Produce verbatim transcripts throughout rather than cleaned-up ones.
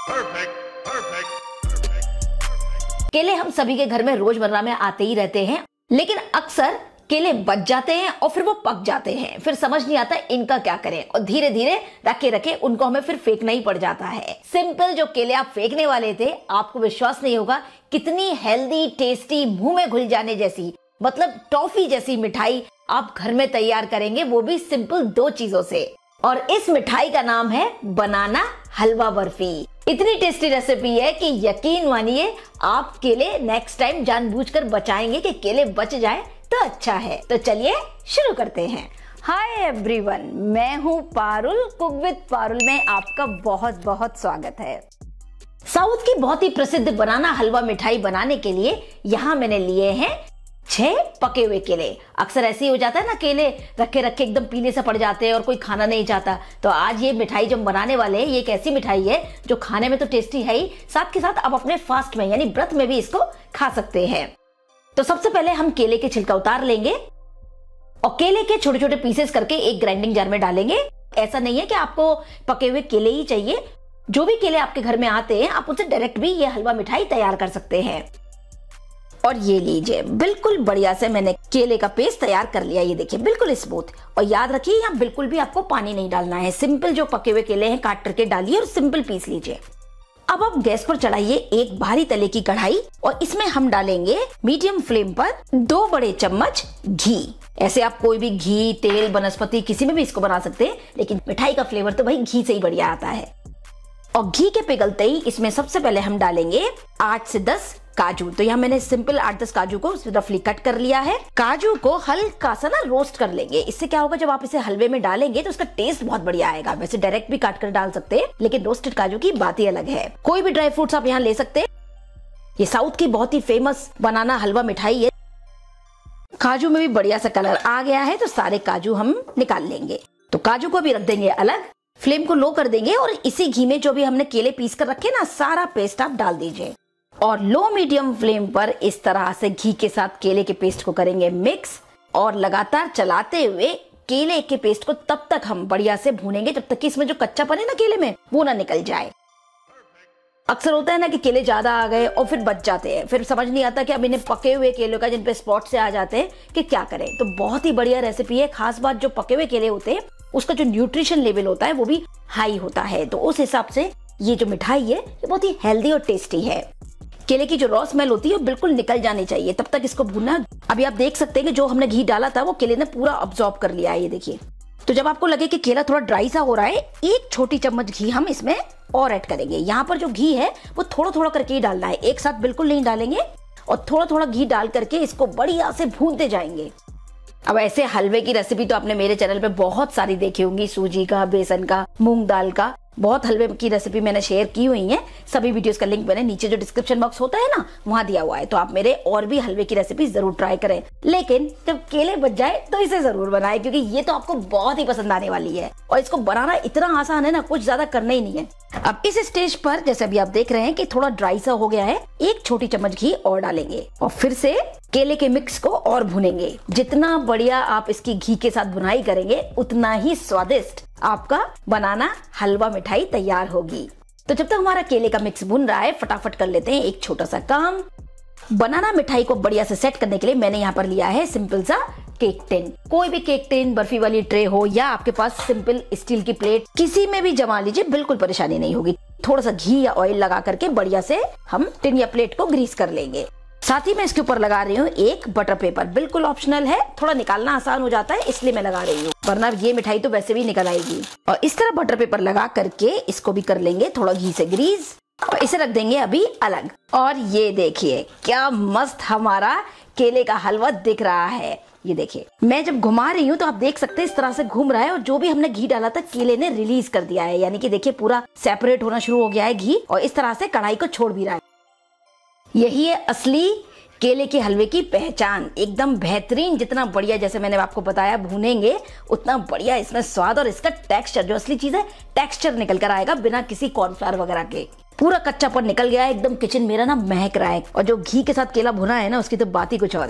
Perfect, perfect, perfect. केले हम सभी के घर में रोजमर्रा में आते ही रहते हैं, लेकिन अक्सर केले बच जाते हैं और फिर वो पक जाते हैं। फिर समझ नहीं आता इनका क्या करें और धीरे धीरे रखे रखे उनको हमें फिर फेंकना ही पड़ जाता है। सिंपल जो केले आप फेंकने वाले थे, आपको विश्वास नहीं होगा कितनी हेल्दी, टेस्टी, मुंह में घुल जाने जैसी, मतलब टॉफी जैसी मिठाई आप घर में तैयार करेंगे, वो भी सिंपल दो चीजों से। और इस मिठाई का नाम है बनाना हलवा बर्फी। इतनी टेस्टी रेसिपी है कि यकीन मानिए आप केले नेक्स्ट टाइम जानबूझकर बचाएंगे कि केले बच जाए तो अच्छा है। तो चलिए शुरू करते हैं। हाय एवरीवन, मैं हूँ पारुल। कुक विद पारुल में आपका बहुत बहुत स्वागत है। साउथ की बहुत ही प्रसिद्ध बनाना हलवा मिठाई बनाने के लिए यहाँ मैंने लिए हैं छह पके हुए केले। अक्सर ऐसे ही हो जाता है ना, केले रखे रखे एकदम पीले से पड़ जाते हैं और कोई खाना नहीं चाहता। तो आज ये मिठाई जो हम बनाने वाले हैं, ये एक ऐसी मिठाई है जो खाने में तो टेस्टी है ही, साथ के साथ आप अपने फास्ट में यानी व्रत में भी इसको खा सकते हैं। तो सबसे पहले हम केले के छिलका उतार लेंगे और केले के छोटे छोटे पीसेस करके एक ग्राइंडिंग जार में डालेंगे। ऐसा नहीं है कि आपको पके हुए केले ही चाहिए, जो भी केले आपके घर में आते हैं आप उनसे डायरेक्ट भी ये हलवा मिठाई तैयार कर सकते हैं। और ये लीजिए, बिल्कुल बढ़िया से मैंने केले का पेस्ट तैयार कर लिया। ये देखिए बिल्कुल स्मूथ। और याद रखिए यहाँ बिल्कुल भी आपको पानी नहीं डालना है। सिंपल जो पके हुए केले हैं काट करके डालिए और सिंपल पीस लीजिए। अब आप गैस पर चढ़ाइए एक भारी तले की कढ़ाई और इसमें हम डालेंगे मीडियम फ्लेम पर दो बड़े चम्मच घी। ऐसे आप कोई भी घी, तेल, वनस्पति किसी में भी इसको बना सकते हैं, लेकिन मिठाई का फ्लेवर तो भाई घी से ही बढ़िया आता है। और घी के पिघलते ही इसमें सबसे पहले हम डालेंगे आठ से दस काजू। तो यहाँ मैंने सिंपल आठ दस काजू को रफली कट कर लिया है। काजू को हल्का सा ना रोस्ट कर लेंगे। इससे क्या होगा, जब आप इसे हलवे में डालेंगे तो उसका टेस्ट बहुत बढ़िया आएगा। वैसे डायरेक्ट भी काट कर डाल सकते हैं, लेकिन रोस्टेड काजू की बात ही अलग है। कोई भी ड्राई फ्रूट्स आप यहाँ ले सकते हैं। ये साउथ की बहुत ही फेमस बनाना हलवा मिठाई है। काजू में भी बढ़िया सा कलर आ गया है, तो सारे काजू हम निकाल लेंगे। तो काजू को भी रख देंगे अलग। फ्लेम को लो कर देंगे और इसी घी में जो भी हमने केले पीस कर रखे ना, सारा पेस्ट आप डाल दीजिए और लो मीडियम फ्लेम पर इस तरह से घी के साथ केले के पेस्ट को करेंगे मिक्स। और लगातार चलाते हुए केले के पेस्ट को तब तक हम बढ़िया से भूनेंगे जब तक कि इसमें जो कच्चापन है ना केले में, वो ना निकल जाए। अक्सर होता है ना कि केले ज्यादा आ गए और फिर बच जाते हैं, फिर समझ नहीं आता कि अब इन्हें पके हुए केलों का जिन पे स्पॉट से आ जाते हैं कि क्या करें। तो बहुत ही बढ़िया रेसिपी है। खास बात, जो पके हुए केले होते हैं उसका जो न्यूट्रिशन लेवल होता है वो भी हाई होता है। तो उस हिसाब से ये जो मिठाई है ये बहुत ही हेल्दी और टेस्टी है। केले की जो रॉ स्मेल होती है वो बिल्कुल निकल जानी चाहिए, तब तक इसको भूनना। अभी आप देख सकते हैं कि जो हमने घी डाला था वो केले ने पूरा अब्सॉर्ब कर लिया है। ये देखिए। तो जब आपको लगे कि केला थोड़ा ड्राई सा हो रहा है, एक छोटी चम्मच घी हम इसमें और ऐड करेंगे। यहाँ पर जो घी है वो थोड़ा थोड़ा करके ही डालना है, एक साथ बिल्कुल नहीं डालेंगे। और थोड़ा थोड़ा घी डाल करके इसको बढ़िया से भूनते जाएंगे। अब ऐसे हलवे की रेसिपी तो आपने मेरे चैनल पे बहुत सारी देखी होंगी, सूजी का, बेसन का, मूंग दाल का, बहुत हलवे की रेसिपी मैंने शेयर की हुई है। सभी वीडियोस का लिंक मैंने नीचे जो डिस्क्रिप्शन बॉक्स होता है ना, वहां दिया हुआ है। तो आप मेरे और भी हलवे की रेसिपी जरूर ट्राई करें, लेकिन जब केले बच जाए तो इसे जरूर बनाएं, क्योंकि ये तो आपको बहुत ही पसंद आने वाली है। और इसको बनाना इतना आसान है ना, कुछ ज्यादा करना ही नहीं है। अब इस स्टेज पर जैसे अभी आप देख रहे हैं कि थोड़ा ड्राई सा हो गया है, एक छोटी चम्मच घी और डालेंगे और फिर से केले के मिक्स को और भुनेंगे। जितना बढ़िया आप इसकी घी के साथ बुनाई करेंगे, उतना ही स्वादिष्ट आपका बनाना हलवा मिठाई तैयार होगी। तो जब तक हमारा केले का मिक्स भुन रहा है, फटाफट कर लेते हैं एक छोटा सा काम। बनाना मिठाई को बढ़िया से सेट करने के लिए मैंने यहाँ पर लिया है सिंपल सा केक टिन। कोई भी केक टिन, बर्फी वाली ट्रे हो या आपके पास सिंपल स्टील की प्लेट, किसी में भी जमा लीजिए, बिल्कुल परेशानी नहीं होगी। थोड़ा सा घी या ऑयल लगा करके बढ़िया से हम टिन या प्लेट को ग्रीस कर लेंगे। साथ ही मैं इसके ऊपर लगा रही हूँ एक बटर पेपर, बिल्कुल ऑप्शनल है। थोड़ा निकालना आसान हो जाता है इसलिए मैं लगा रही हूँ, वरना ये मिठाई तो वैसे भी निकल आएगी। और इस तरह बटर पेपर लगा करके इसको भी कर लेंगे थोड़ा घी से ग्रीस और इसे रख देंगे अभी अलग। और ये देखिए क्या मस्त हमारा केले का हलवा दिख रहा है। ये देखिए, मैं जब घुमा रही हूँ तो आप देख सकते हैं इस तरह से घूम रहा है और जो भी हमने घी डाला था केले ने रिलीज कर दिया है। यानी कि देखिए पूरा सेपरेट होना शुरू हो गया है घी और इस तरह से कढ़ाई को छोड़ भी रहा है। यही है असली केले के हलवे की पहचान, एकदम बेहतरीन। जितना बढ़िया, जैसे मैंने आपको बताया, भूनेंगे उतना बढ़िया इसमें स्वाद और इसका टेक्सचर, जो असली चीज है टेक्सचर निकल कर आएगा बिना किसी कॉर्नफ्लावर वगैरह के। पूरा कच्चापन निकल गया है, एकदम किचन मेरा ना महक रहा है। और जो घी के साथ केला भुना है ना, उसकी तो बात ही कुछ और है।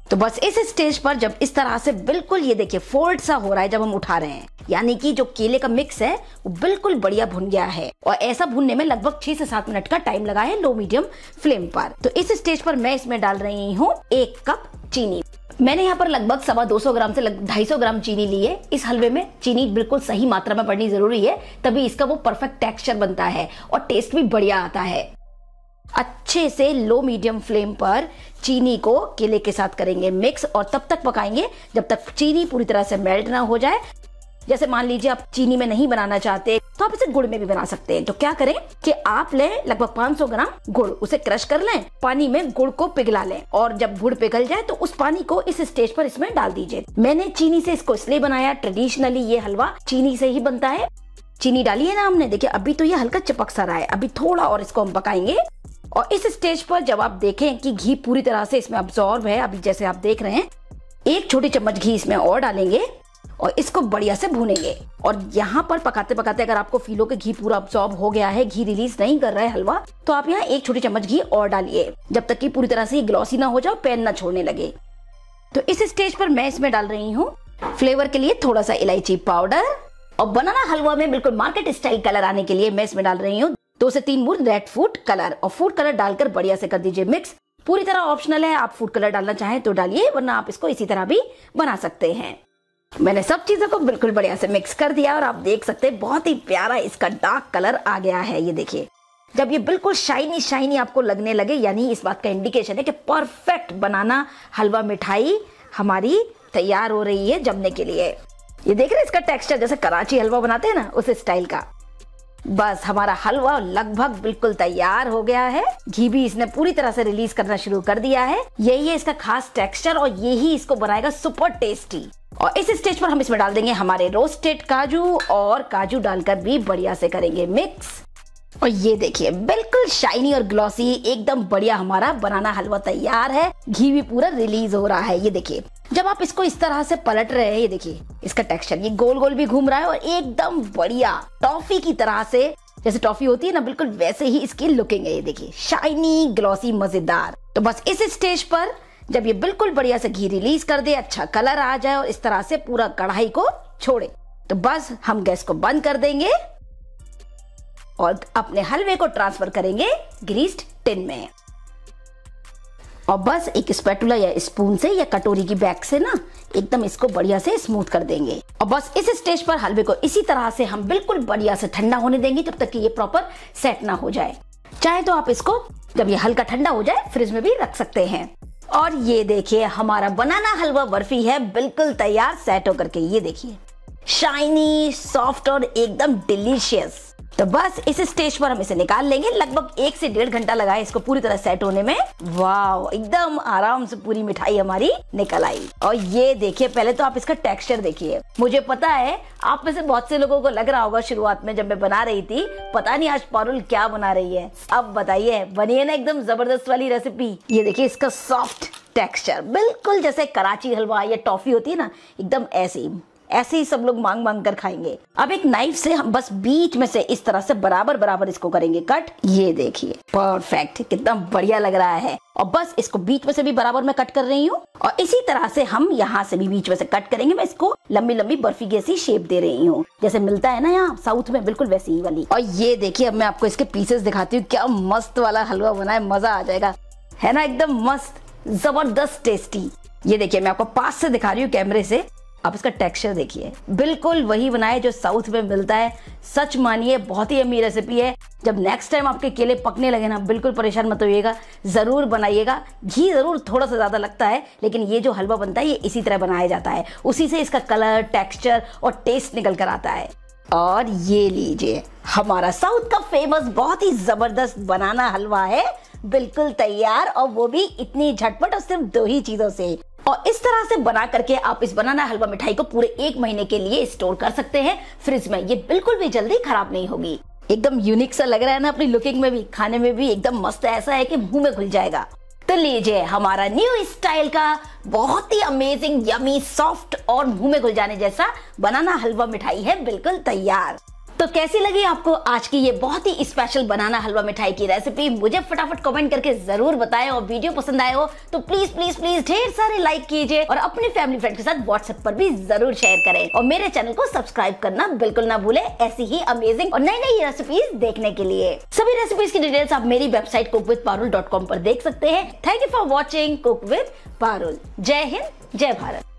तो बस इस स्टेज पर जब इस तरह से बिल्कुल ये देखिए फोल्ड सा हो रहा है जब हम उठा रहे हैं, यानी कि जो केले का मिक्स है वो बिल्कुल बढ़िया भुन गया है। और ऐसा भुनने में लगभग छह से सात मिनट का टाइम लगा है लो मीडियम फ्लेम पर। तो इस स्टेज पर मैं इसमें डाल रही हूँ एक कप चीनी। मैंने यहाँ पर लगभग सवा दो सौ ग्राम से ढाई सौ ग्राम चीनी ली है। इस हलवे में चीनी बिल्कुल सही मात्रा में पड़नी जरूरी है, तभी इसका वो परफेक्ट टेक्सचर बनता है और टेस्ट भी बढ़िया आता है। अच्छे से लो मीडियम फ्लेम पर चीनी को केले के साथ करेंगे मिक्स और तब तक पकाएंगे जब तक चीनी पूरी तरह से मेल्ट ना हो जाए। जैसे मान लीजिए आप चीनी में नहीं बनाना चाहते तो आप इसे गुड़ में भी बना सकते हैं। तो क्या करें कि आप लें लगभग पाँच सौ ग्राम गुड़, उसे क्रश कर लें, पानी में गुड़ को पिघला लें और जब गुड़ पिघल जाए तो उस पानी को इस स्टेज पर इसमें डाल दीजिए। मैंने चीनी से इसको इसलिए बनाया, ट्रेडिशनली ये हलवा चीनी से ही बनता है। चीनी डाली है ना हमने, देखिए अभी तो ये हल्का चिपक सा रहा है, अभी थोड़ा और इसको हम पकाएंगे। और इस स्टेज पर जब आप देखें कि घी पूरी तरह से इसमें अब्सॉर्ब है, अभी जैसे आप देख रहे हैं, एक छोटी चम्मच घी इसमें और डालेंगे और इसको बढ़िया से भूनेंगे। और यहाँ पर पकाते पकाते अगर आपको फील हो कि घी पूरा अब्सॉर्ब हो गया है, घी रिलीज नहीं कर रहा है हलवा, तो आप यहाँ एक छोटी चम्मच घी और डालिए जब तक कि पूरी तरह से ग्लॉसी ना हो जाए, पैन ना छोड़ने लगे। तो इस स्टेज पर मैं इसमें डाल रही हूँ फ्लेवर के लिए थोड़ा सा इलायची पाउडर और बनाना हलवा में बिल्कुल मार्केट स्टाइल कलर आने के लिए मैं इसमें डाल रही हूँ दो से तीन बूंद रेड फूड कलर। और फूड कलर डालकर बढ़िया से कर दीजिए मिक्स। पूरी तरह ऑप्शनल है, आप फूड कलर डालना चाहें तो डालिए, वरना आप इसको इसी तरह भी बना सकते हैं। मैंने सब चीजों को बिल्कुल बढ़िया से मिक्स कर दिया और आप देख सकते हैं बहुत ही प्यारा इसका डार्क कलर आ गया है। ये देखिए जब ये बिल्कुल शाइनी शाइनी आपको लगने लगे, यानी इस बात का इंडिकेशन है कि परफेक्ट बनाना हलवा मिठाई हमारी तैयार हो रही है जमने के लिए। ये देख रहे हैं इसका टेक्सचर जैसे कराची हलवा बनाते हैं ना, उस स्टाइल का। बस हमारा हलवा लगभग बिल्कुल तैयार हो गया है। घी भी इसने पूरी तरह से रिलीज करना शुरू कर दिया है। यही है इसका खास टेक्सचर और यही इसको बनाएगा सुपर टेस्टी। और इस स्टेज पर हम इसमें डाल देंगे हमारे रोस्टेड काजू और काजू डालकर भी बढ़िया से करेंगे मिक्स। और ये देखिए बिल्कुल शाइनी और ग्लॉसी एकदम बढ़िया हमारा बनाना हलवा तैयार है। घी भी पूरा रिलीज हो रहा है। ये देखिए जब आप इसको इस तरह से पलट रहे हैं, ये देखिए इसका टेक्सचर, ये गोल गोल भी घूम रहा है और एकदम बढ़िया टॉफी की तरह से, जैसे टॉफी होती है ना, बिल्कुल वैसे ही इसकी लुकिंग है। ये देखिए शाइनी ग्लॉसी मजेदार। तो बस इस स्टेज पर जब ये बिल्कुल बढ़िया से घी रिलीज कर दे, अच्छा कलर आ जाए और इस तरह से पूरा कढ़ाई को छोड़े, तो बस हम गैस को बंद कर देंगे और अपने हलवे को ट्रांसफर करेंगे ग्रीस्ड टिन में। और बस एक स्पैटुला या स्पून से या कटोरी की बैग से ना एकदम इसको बढ़िया से स्मूथ कर देंगे। और बस इस स्टेज पर हलवे को इसी तरह से हम बिल्कुल बढ़िया से ठंडा होने देंगे जब तक कि ये प्रॉपर सेट ना हो जाए। चाहे तो आप इसको जब ये हल्का ठंडा हो जाए फ्रिज में भी रख सकते हैं। और ये देखिए हमारा बनाना हलवा बर्फी है बिल्कुल तैयार सेट होकर के। ये देखिए शाइनी, सॉफ्ट और एकदम डिलीशियस। तो बस इस स्टेज पर हम इसे निकाल लेंगे। लगभग एक से डेढ़ घंटा लगा है इसको पूरी तरह सेट होने में। वाव, एकदम आराम से पूरी मिठाई हमारी निकल आई। और ये देखिए पहले तो आप इसका टेक्सचर देखिए। मुझे पता है आप में से बहुत से लोगों को लग रहा होगा शुरुआत में जब मैं बना रही थी, पता नहीं आज पारुल क्या बना रही है। अब बताइए, बनी है ना एकदम जबरदस्त वाली रेसिपी। ये देखिए इसका सॉफ्ट टेक्सचर बिल्कुल जैसे कराची हलवा या टॉफी होती है ना, एकदम ऐसे ही ऐसे ही सब लोग मांग मांग कर खाएंगे। अब एक नाइफ से हम बस बीच में से इस तरह से बराबर बराबर इसको करेंगे कट। ये देखिए परफेक्ट, कितना बढ़िया लग रहा है। और बस इसको बीच में से भी बराबर में कट कर रही हूँ और इसी तरह से हम यहाँ से भी बीच में से कट करेंगे। मैं इसको लंबी लंबी बर्फी की ऐसी शेप दे रही हूँ, जैसे मिलता है ना यहाँ साउथ में, बिल्कुल वैसी ही वाली। और ये देखिए अब मैं आपको इसके पीसेस दिखाती हूँ। क्या मस्त वाला हलवा बना है, मजा आ जाएगा, है ना, एकदम मस्त जबरदस्त टेस्टी। ये देखिए मैं आपको पास से दिखा रही हूँ कैमरे से। आप इसका टेक्सचर देखिए, बिल्कुल वही बनाए जो साउथ में मिलता है। सच मानिए बहुत ही अमीर रेसिपी है। जब नेक्स्ट टाइम आपके केले पकने लगे ना, बिल्कुल परेशान मत होइएगा, जरूर बनाइएगा। घी जरूर थोड़ा सा ज्यादा लगता है, लेकिन ये जो हलवा बनता है ये इसी तरह बनाया जाता है। उसी से इसका कलर, टेक्सचर और टेस्ट निकल कर आता है। और ये लीजिए हमारा साउथ का फेमस बहुत ही जबरदस्त बनाना हलवा है बिल्कुल तैयार, और वो भी इतनी झटपट और सिर्फ दो ही चीजों से। और इस तरह से बना करके आप इस बनाना हलवा मिठाई को पूरे एक महीने के लिए स्टोर कर सकते हैं फ्रिज में। ये बिल्कुल भी जल्दी खराब नहीं होगी। एकदम यूनिक सा लग रहा है ना, अपनी लुकिंग में भी, खाने में भी एकदम मस्त, ऐसा है कि मुंह में घुल जाएगा। तो लीजिए हमारा न्यू स्टाइल का बहुत ही अमेजिंग, यमी, सॉफ्ट और मुंह में घुल जाने जैसा बनाना हलवा मिठाई है बिल्कुल तैयार। तो कैसी लगी आपको आज की ये बहुत ही स्पेशल बनाना हलवा मिठाई की रेसिपी? मुझे फटाफट कमेंट करके जरूर बताएं। और वीडियो पसंद आए हो तो प्लीज प्लीज प्लीज ढेर सारे लाइक कीजिए और अपने फैमिली फ्रेंड के साथ व्हाट्सएप पर भी जरूर शेयर करें। और मेरे चैनल को सब्सक्राइब करना बिल्कुल ना भूले ऐसी ही अमेजिंग और नई नई रेसिपीज देखने के लिए। सभी रेसिपीज की डिटेल्स आप मेरी website cook with Parul dot com पर देख सकते हैं। Thank you for watching cook with Parul. जय हिंद, जय भारत।